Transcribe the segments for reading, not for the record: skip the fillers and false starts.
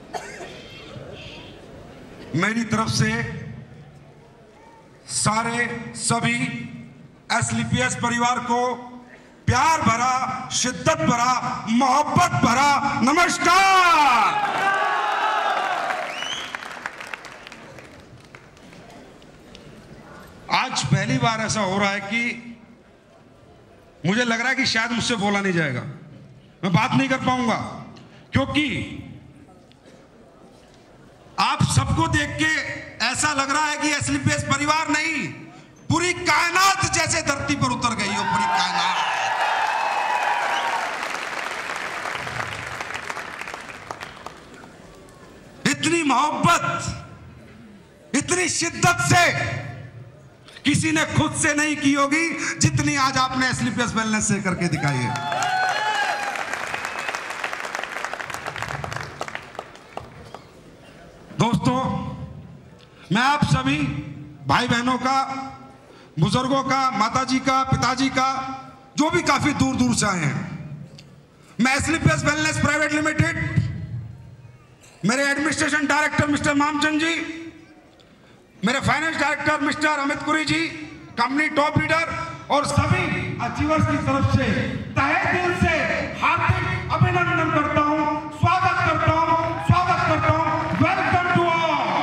मेरी तरफ से सारे सभी एसलीपीएस परिवार को प्यार भरा, शिद्दत भरा, मोहब्बत भरा नमस्कार। आज पहली बार ऐसा हो रहा है कि मुझे लग रहा है कि शायद मुझसे बोला नहीं जाएगा, मैं बात नहीं कर पाऊंगा, क्योंकि आप सबको देख के ऐसा लग रहा है कि एसलीपीएस परिवार नहीं, पूरी कायनात जैसे धरती पर उतर गई हो, पूरी कायनात। इतनी मोहब्बत, इतनी शिद्दत से किसी ने खुद से नहीं की होगी जितनी आज आपने एसलीपीएस वेलनेस से करके दिखाई है। दोस्तों, मैं आप सभी भाई बहनों का, बुजुर्गों का, माताजी का, पिताजी का, जो भी काफी दूर दूर से आए हैं, मैं एसलीपीएस वेलनेस प्राइवेट लिमिटेड, मेरे administration director mister Mamchand ji, मेरे finance director mister Amit Puri ji, company top leader और सभी अचीवर्स की तरफ से तहे दिल से हार्दिक अभिनंदन करता हूं, स्वागत करता हूं। Welcome to all.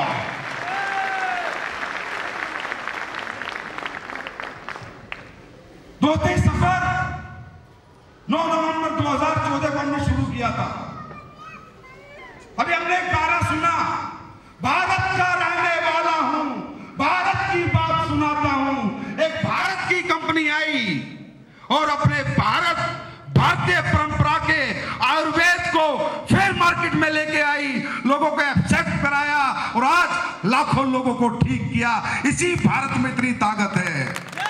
दोस्ती सफर 9 नवंबर 2014 को हमने शुरू किया था। अभी हमने एक गाना सुना, भारत का रहने वाला हूं, भारत की बात सुनाता हूं। एक भारत की कंपनी आई और अपने भारतीय परंपरा के आयुर्वेद को फिर मार्केट में लेके आई, लोगों को एक्सेप्ट कराया और आज लाखों लोगों को ठीक किया। इसी भारत में इतनी ताकत है।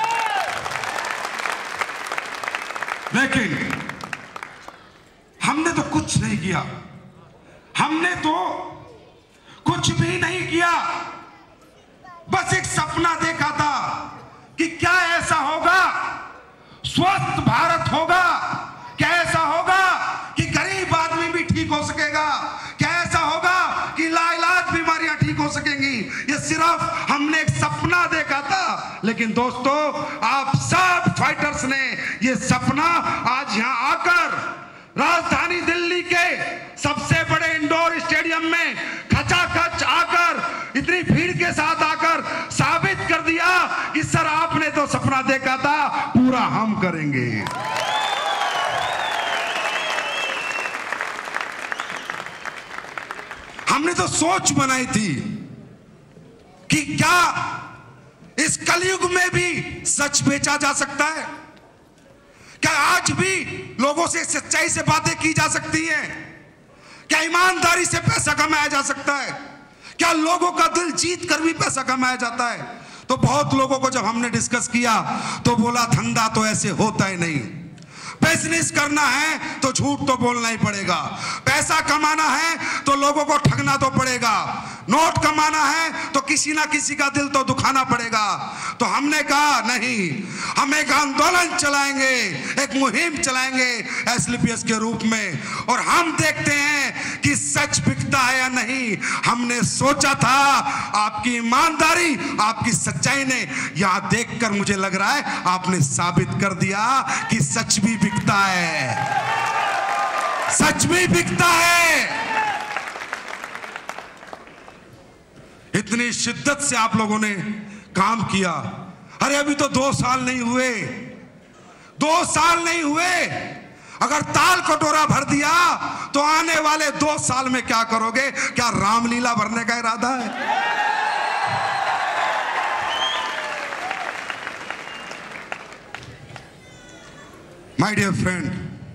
लेकिन हमने तो कुछ नहीं किया, हमने तो कुछ भी नहीं किया, बस एक सपना देखा था कि क्या ऐसा होगा, स्वस्थ भारत होगा, क्या ऐसा होगा कि गरीब आदमी भी ठीक हो सकेगा, क्या ऐसा होगा कि लाइलाज बीमारियां ठीक हो सकेंगी। ये सिर्फ हमने एक सपना देखा था। लेकिन दोस्तों, आप सब फाइटर्स ने ये सपना आज यहां आकर राजधानी दिल्ली के सबसे बड़े इंडोर स्टेडियम में खचाखच आकर, इतनी भीड़ के साथ आकर साबित कर दिया कि सर आपने तो सपना देखा था, पूरा हम करेंगे। हमने तो सोच बनाई थी कि क्या इस कलयुग में भी सच बेचा जा सकता है, क्या आज भी लोगों से सच्चाई से बातें की जा सकती हैं, क्या ईमानदारी से पैसा कमाया जा सकता है, क्या लोगों का दिल जीत कर भी पैसा कमाया जाता है। तो बहुत लोगों को जब हमने डिस्कस किया तो बोला धंधा तो ऐसे होता ही नहीं, बिजनेस करना है तो झूठ तो बोलना ही पड़ेगा, पैसा कमाना है तो लोगों को ठगना तो पड़ेगा, नोट कमाना है तो किसी ना किसी का दिल तो दुखाना पड़ेगा। तो हमने कहा नहीं, हम एक आंदोलन चलाएंगे, एक मुहिम चलाएंगे एसलीपीएस के रूप में, और हम देखते हैं कि सच बिकता है या नहीं। हमने सोचा था आपकी ईमानदारी, आपकी सच्चाई ने यहां देखकर मुझे लग रहा है आपने साबित कर दिया कि सच भी बिकता है, सच भी बिकता है। इतनी शिद्दत से आप लोगों ने काम किया। अरे अभी तो 2 साल नहीं हुए, 2 साल नहीं हुए, अगर ताल कटोरा भर दिया तो आने वाले 2 साल में क्या करोगे? क्या रामलीला भरने का इरादा है? माय डियर फ्रेंड,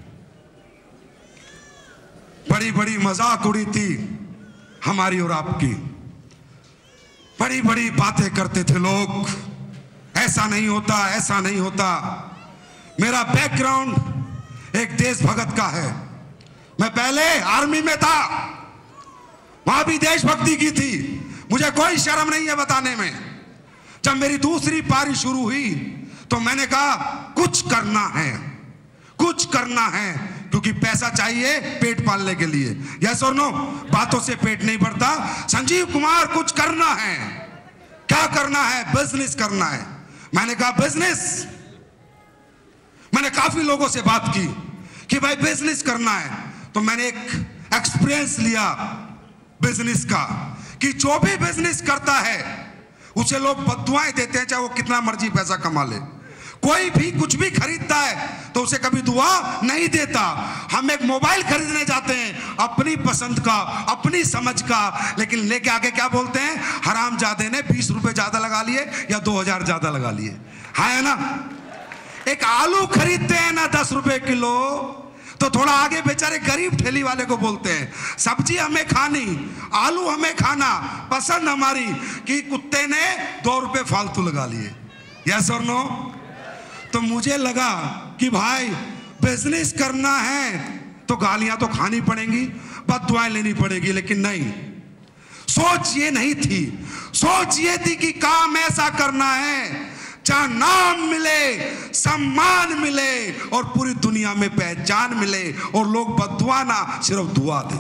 बड़ी बड़ी मजाक उड़ी थी हमारी और आपकी, बड़ी बड़ी बातें करते थे लोग, ऐसा नहीं होता, ऐसा नहीं होता। मेरा बैकग्राउंड एक देशभक्त का है, मैं पहले आर्मी में था, वहां भी देशभक्ति की थी, मुझे कोई शर्म नहीं है बताने में। जब मेरी दूसरी पारी शुरू हुई तो मैंने कहा कुछ करना है, कुछ करना है, क्योंकि पैसा चाहिए पेट पालने के लिए। यस और नो? बातों से पेट नहीं भरता। संजीव कुमार, कुछ करना है। क्या करना है? बिजनेस करना है। मैंने कहा बिजनेस? मैंने काफी लोगों से बात की कि भाई बिजनेस करना है, तो मैंने एक एक्सपीरियंस लिया बिजनेस का कि जो भी बिजनेस करता है उसे लोग बद्दुआएं देते हैं, चाहे वो कितना मर्जी पैसा कमा ले। कोई भी कुछ भी खरीदता है तो उसे कभी दुआ नहीं देता। हम एक मोबाइल खरीदने जाते हैं अपनी पसंद का, अपनी समझ का, लेकिन लेके आगे क्या बोलते हैं? हरामजादे ने 20 रुपए ज्यादा लगा लिए या 2000 ज्यादा लगा लिए। हाँ है ना? एक आलू खरीदते हैं ना 10 रुपए किलो, तो थोड़ा आगे बेचारे गरीब ठेली वाले को बोलते हैं सब्जी हमें खानी, आलू हमें खाना, पसंद हमारी, कि कुत्ते ने 2 रुपए फालतू लगा लिए। यस और नो? तो मुझे लगा कि भाई बिजनेस करना है तो गालियां तो खानी पड़ेंगी, बद्दुआएं लेनी पड़ेगी, लेकिन नहीं, सोच ये नहीं थी। सोच ये थी कि काम ऐसा करना है जहां नाम मिले, सम्मान मिले और पूरी दुनिया में पहचान मिले और लोग बद्दुआ ना सिर्फ दुआ दें।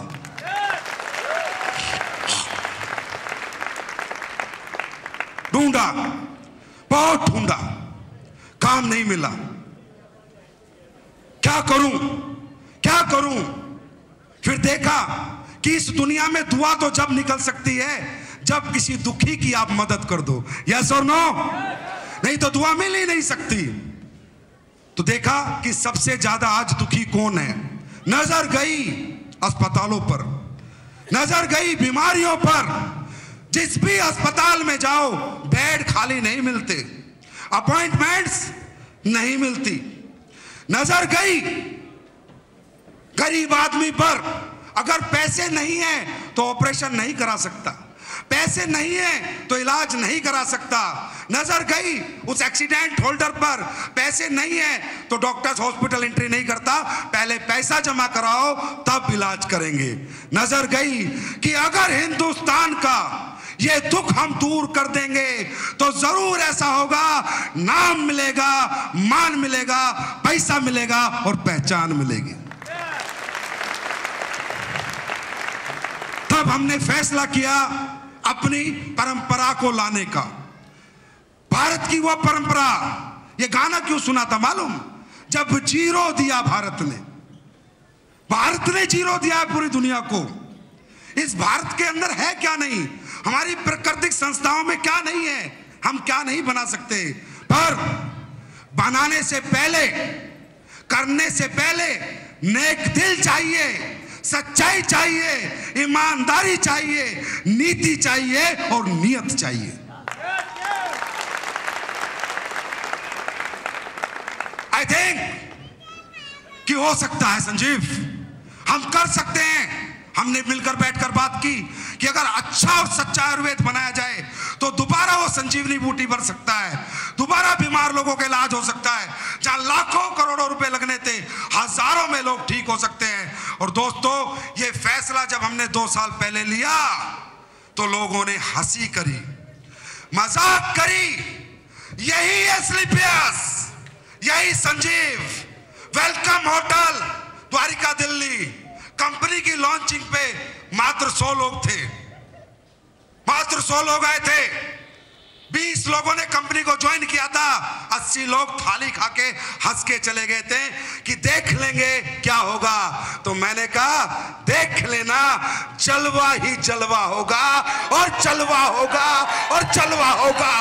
ढूंढा, बहुत ढूंढा, काम नहीं मिला। क्या करूं, क्या करूं? फिर देखा कि इस दुनिया में दुआ तो जब निकल सकती है जब किसी दुखी की आप मदद कर दो। यस और नो? नहीं तो दुआ मिल ही नहीं सकती। तो देखा कि सबसे ज्यादा आज दुखी कौन है। नजर गई अस्पतालों पर, नजर गई बीमारियों पर। जिस भी अस्पताल में जाओ बेड खाली नहीं मिलते, अपॉइंटमेंट्स नहीं मिलती। नजर गई गरीब आदमी पर, अगर पैसे नहीं है तो ऑपरेशन नहीं करा सकता, पैसे नहीं है तो इलाज नहीं करा सकता। नजर गई उस एक्सीडेंट होल्डर पर, पैसे नहीं है तो डॉक्टर्स हॉस्पिटल एंट्री नहीं करता, पहले पैसा जमा कराओ तब इलाज करेंगे। नजर गई कि अगर हिंदुस्तान का ये दुख हम दूर कर देंगे तो जरूर ऐसा होगा, नाम मिलेगा, मान मिलेगा, पैसा मिलेगा और पहचान मिलेगी। तब हमने फैसला किया अपनी परंपरा को लाने का। भारत की वो परंपरा, ये गाना क्यों सुना था मालूम? जब जीरो दिया भारत ने जीरो दिया है पूरी दुनिया को। इस भारत के अंदर है क्या नहीं, हमारी प्राकृतिक संस्थाओं में क्या नहीं है, हम क्या नहीं बना सकते। पर बनाने से पहले, करने से पहले नेक दिल चाहिए, सच्चाई चाहिए, ईमानदारी चाहिए, नीति चाहिए और नियत चाहिए। आई थिंक कि हो सकता है संजीव, हम कर सकते हैं। हमने मिलकर बैठकर बात की कि अगर अच्छा और सच्चा आयुर्वेद बनाया जाए तो दोबारा वो संजीवनी बूटी बन सकता है, दोबारा बीमार लोगों का इलाज हो सकता है। जहां लाखों करोड़ों रुपए लगने थे, हजारों में लोग ठीक हो सकते हैं। और दोस्तों, ये फैसला जब हमने 2 साल पहले लिया तो लोगों ने हंसी करी, मजाक करी। यही असली प्यास, यही Sanjeev. Welcome hotel Dwarka Delhi, company की लॉन्चिंग पे मात्र 100 लोग थे, मात्र 100 लोग आए थे। 20 लोगों ने कंपनी को ज्वाइन किया था, 80 लोग थाली खा के हंस के चले गए थे कि देख लेंगे क्या होगा। तो मैंने कहा देख लेना, जलवा ही जलवा होगा और जलवा होगा और जलवा होगा।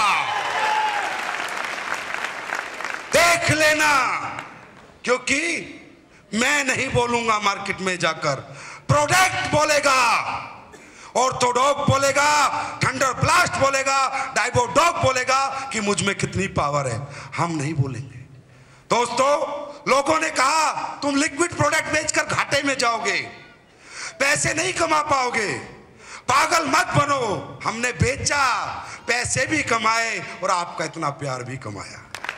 देख लेना, क्योंकि मैं नहीं बोलूंगा मार्केट में जाकर, प्रोडक्ट बोलेगा, ऑर्थोडॉक बोलेगा, थंडर ब्लास्ट बोलेगा, डाइबोडॉक बोलेगा कि मुझ में कितनी पावर है। हम नहीं बोलेंगे। दोस्तों, लोगों ने कहा तुम लिक्विड प्रोडक्ट बेचकर घाटे में जाओगे, पैसे नहीं कमा पाओगे, पागल मत बनो। हमने बेचा, पैसे भी कमाए और आपका इतना प्यार भी कमाया।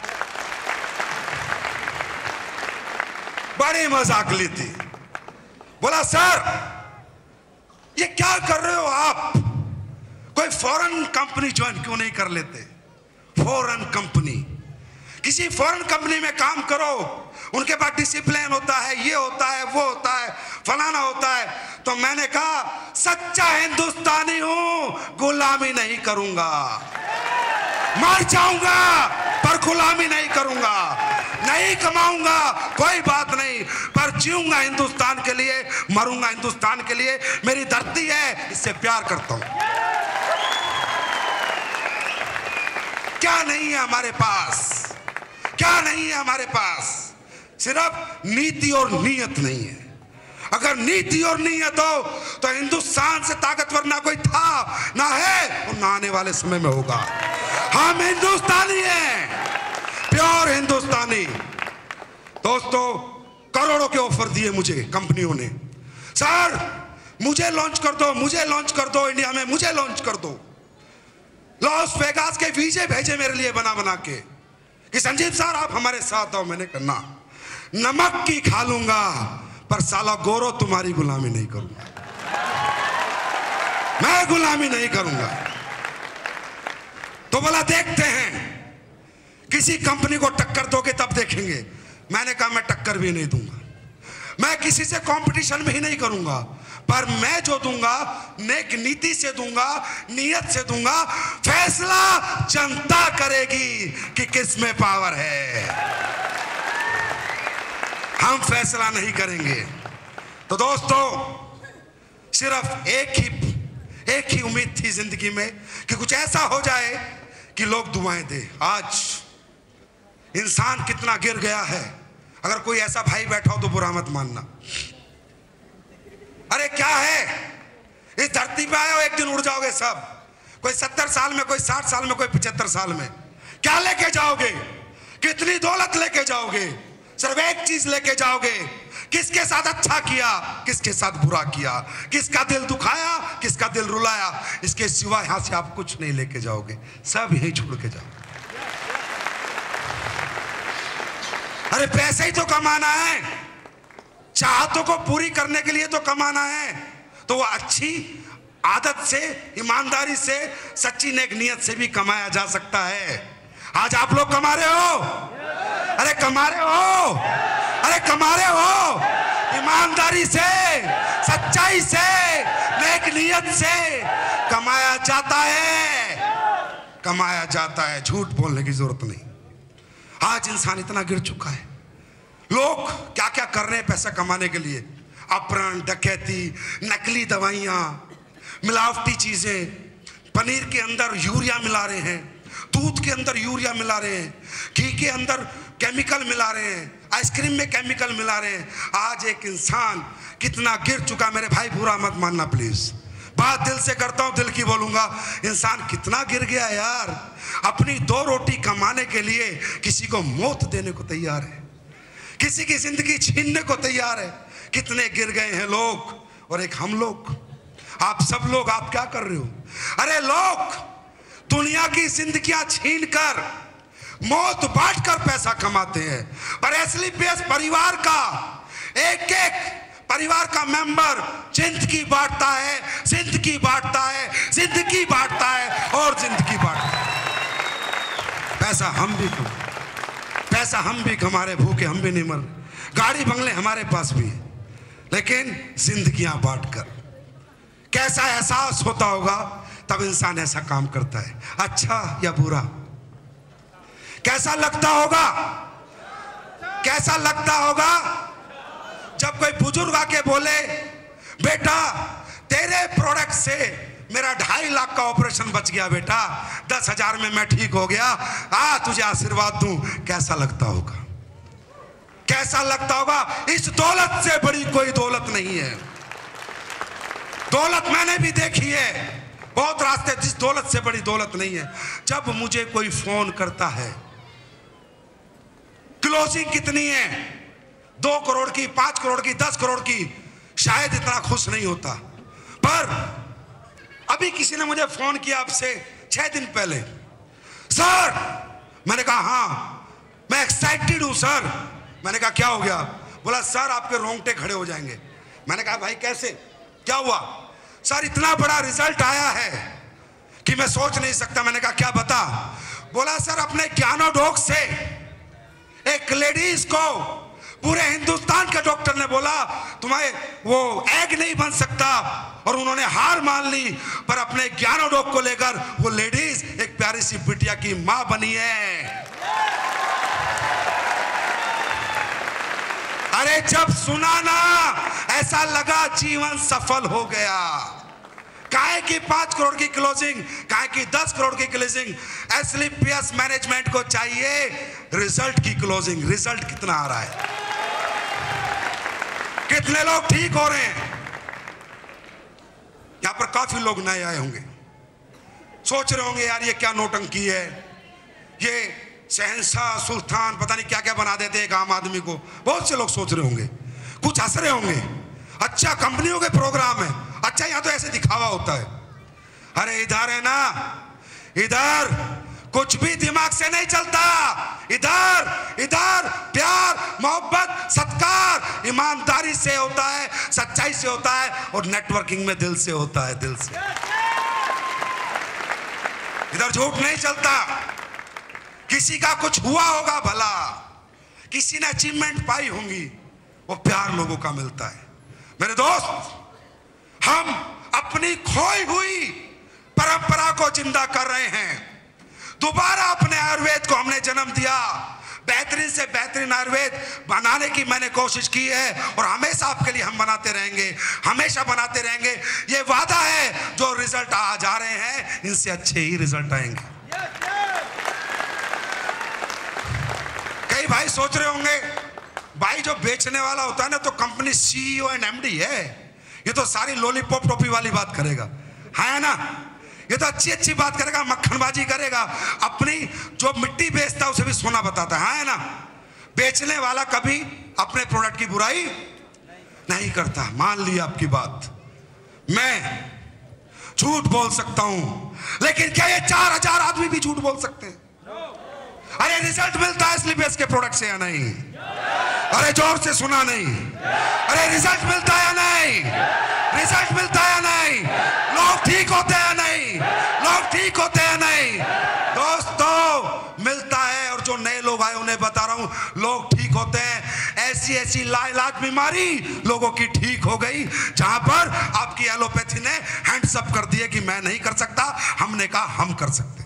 बड़ी मजाक ली थी। बोला सर ये क्या कर रहे हो आप, कोई फॉरेन कंपनी ज्वाइन क्यों नहीं कर लेते? फॉरेन कंपनी किसी फॉरेन कंपनी में काम करो, उनके पास डिसिप्लिन होता है, ये होता है, वो होता है, फलाना होता है। तो मैंने कहा सच्चा हिंदुस्तानी हूं, गुलामी नहीं करूंगा। मर जाऊंगा पर गुलामी नहीं करूंगा। नहीं कमाऊंगा कोई बात नहीं, पर जीऊंगा हिंदुस्तान के लिए, मरूंगा हिंदुस्तान के लिए। मेरी धरती है, इससे प्यार करता हूं। क्या नहीं है हमारे पास, क्या नहीं है हमारे पास? सिर्फ नीति और नीयत नहीं है। अगर नीति और नीयत हो तो हिंदुस्तान से ताकतवर ना कोई था, ना है और ना आने वाले समय में होगा। हम हिंदुस्तानी हैं, प्योर हिंदुस्तानी। दोस्तों, करोड़ों के ऑफर दिए मुझे कंपनियों ने, सर मुझे लॉन्च कर दो, मुझे लॉन्च कर दो इंडिया में, मुझे लॉन्च कर दो। लॉस वेगास के वीजे भेजे मेरे लिए बना बना के कि संजीव सर आप हमारे साथ आओ। मैंने कहा नमक की खा लूंगा पर साला गोरो तुम्हारी गुलामी नहीं करूंगा, मैं गुलामी नहीं करूंगा। तो बोला देखते हैं, किसी कंपनी को टक्कर दोगे तब देखेंगे। मैंने कहा मैं टक्कर भी नहीं दूंगा, मैं किसी से कंपटीशन भी नहीं करूंगा, पर मैं जो दूंगा नेक नीति से दूंगा, नीयत से दूंगा। फैसला जनता करेगी कि किस में पावर है, हम फैसला नहीं करेंगे। तो दोस्तों, सिर्फ एक ही उम्मीद थी जिंदगी में कि कुछ ऐसा हो जाए कि लोग दुआएं दे। आज इंसान कितना गिर गया है, अगर कोई ऐसा भाई बैठा हो तो बुरा मत मानना। अरे क्या है, इस धरती पे आए हो, एक दिन उड़ जाओगे सब। कोई 70 साल में, कोई 60 साल में, कोई 75 साल में। क्या लेके जाओगे, कितनी दौलत लेके जाओगे? सिर्फ एक चीज लेके जाओगे, किसके साथ अच्छा किया, किसके साथ बुरा किया, किसका दिल दुखाया, किसका दिल रुलाया। इसके सिवा यहां से आप कुछ नहीं लेके जाओगे, सब यहीं छोड़ के जाओ। अरे पैसे ही तो कमाना है, चाहतों को पूरी करने के लिए तो कमाना है। तो वो अच्छी आदत से, ईमानदारी से, सच्ची नेक नियत से भी कमाया जा सकता है। आज आप लोग कमा रहे हो, अरे कमा रहे हो, अरे कमा रहे हो। ईमानदारी से, सच्चाई से, नेक नियत से कमाया जाता है, कमाया जाता है। झूठ बोलने की जरूरत नहीं। आज इंसान इतना गिर चुका है, लोग क्या क्या कर रहे हैं पैसा कमाने के लिए। अपहरण, डकैती, नकली दवाइयाँ, मिलावटी चीजें, पनीर के अंदर यूरिया मिला रहे हैं, दूध के अंदर यूरिया मिला रहे हैं, घी के अंदर केमिकल मिला रहे हैं, आइसक्रीम में केमिकल मिला रहे हैं। आज एक इंसान कितना गिर चुका, मेरे भाई बुरा मत मानना प्लीज, बात दिल से करता हूं, दिल की बोलूंगा। इंसान कितना गिर गया यार, अपनी 2 रोटी कमाने के लिए किसी को मौत देने को तैयार है, किसी की जिंदगी छीनने को तैयार है। कितने गिर गए हैं लोग। और एक हम लोग, आप सब लोग, आप क्या कर रहे हो? अरे लोग दुनिया की जिंदगियां छीन कर, मौत बांट कर पैसा कमाते हैं, पर एसलीपीएस परिवार का एक परिवार का मेंबर जिंदगी बांटता है, जिंदगी बांटता है, जिंदगी बांटता है और जिंदगी बांटता है। पैसा हम भी कमा रहे, भूखे हम भी नहीं मर रहे, गाड़ी बंगले हमारे पास भी है, लेकिन जिंदगियां बांटकर कैसा एहसास होता होगा तब इंसान ऐसा काम करता है। अच्छा या बुरा, कैसा लगता होगा, कैसा लगता होगा जब कोई बुजुर्ग आके बोले बेटा तेरे प्रोडक्ट से मेरा 2.5 लाख का ऑपरेशन बच गया बेटा, 10,000 में मैं ठीक हो गया, आ तुझे आशीर्वाद दूं। कैसा लगता होगा, कैसा लगता होगा? इस दौलत से बड़ी कोई दौलत नहीं है। दौलत मैंने भी देखी है, बहुत रास्ते, जिस दौलत से बड़ी दौलत नहीं है। जब मुझे कोई फोन करता है, क्लोजिंग कितनी है, 2 करोड़ की, 5 करोड़ की, 10 करोड़ की, शायद इतना खुश नहीं होता। पर अभी किसी ने मुझे फोन किया आपसे 6 दिन पहले, सर, मैंने कहा हाँ मैं एक्साइटेड हूं सर। मैंने कहा क्या हो गया? बोला सर आपके रोंगटे खड़े हो जाएंगे। मैंने कहा भाई कैसे, क्या हुआ? सर इतना बड़ा रिजल्ट आया है कि मैं सोच नहीं सकता। मैंने कहा क्या बता? बोला सर अपने ज्ञानोडोक से एक लेडीज को पूरे हिंदुस्तान के डॉक्टर ने बोला तुम्हें वो एग नहीं बन सकता, और उन्होंने हार मान ली, पर अपने 11 डॉग को लेकर वो लेडीज एक प्यारी सी बिटिया की मां बनी है। अरे जब सुना ना, ऐसा लगा जीवन सफल हो गया। काहे की 5 करोड़ की क्लोजिंग, काहे की 10 करोड़ की क्लोजिंग। एसलीपीएस मैनेजमेंट को चाहिए रिजल्ट की क्लोजिंग। रिजल्ट कितना आ रहा है, कितने लोग ठीक हो रहे हैं। यहां पर काफी लोग नए आए होंगे, सोच रहे होंगे यार ये क्या नौटंकी है, ये शहंशाह सुल्तान पता नहीं क्या क्या बना देते हैं एक आम आदमी को। बहुत से लोग सोच रहे होंगे, कुछ हंस रहे होंगे। अच्छा कंपनियों के प्रोग्राम है, अच्छा यहां तो ऐसे दिखावा होता है। अरे इधर है ना, इधर कुछ भी दिमाग से नहीं चलता। इधर प्यार मोहब्बत सत्कार ईमानदारी से होता है, सच्चाई से होता है, और नेटवर्किंग में दिल से होता है, दिल से। इधर झूठ नहीं चलता। किसी का कुछ हुआ होगा भला, किसी ने अचीवमेंट पाई होंगी, वो प्यार लोगों का मिलता है। मेरे दोस्त, हम अपनी खोई हुई परंपरा को जिंदा कर रहे हैं। दोबारा अपने आयुर्वेद को हमने जन्म दिया। बेहतरीन से बेहतरीन आयुर्वेद बनाने की मैंने कोशिश की है, और हमेशा आपके लिए हम बनाते रहेंगे, हमेशा बनाते रहेंगे। ये वादा है, जो रिजल्ट आज आ रहे हैं इनसे अच्छे ही रिजल्ट आएंगे। कई भाई सोच रहे होंगे, भाई जो बेचने वाला होता है ना, तो कंपनी सीईओ एंड एमडी है, ये तो सारी लॉलीपॉप टोपी वाली बात करेगा, है ना। ये तो अच्छी अच्छी बात करेगा, मक्खनबाजी करेगा, अपनी जो मिट्टी बेचता है उसे भी सोना बताता है ना। बेचने वाला कभी अपने प्रोडक्ट की बुराई नहीं करता। मान ली आपकी बात, मैं झूठ बोल सकता हूं, लेकिन क्या ये 4000 आदमी भी झूठ बोल सकते हैं? अरे रिजल्ट मिलता है एसलीपीएस के प्रोडक्ट से या नहीं? अरे जोर से सुना नहीं। अरे रिजल्ट मिलता है या नहीं? रिजल्ट मिलता है या नहीं? लोग ठीक होते हैं नहीं? लोग ठीक होते हैं नहीं? दोस्तों मिलता है, और जो नए लोग आए उन्हें बता रहा हूं, लोग ठीक होते हैं। ऐसी ऐसी लाइलाज बीमारी लोगों की ठीक हो गई, जहां पर आपकी एलोपैथी ने हैंड्स अप कर दिए कि मैं नहीं कर सकता, हमने कहा हम कर सकते।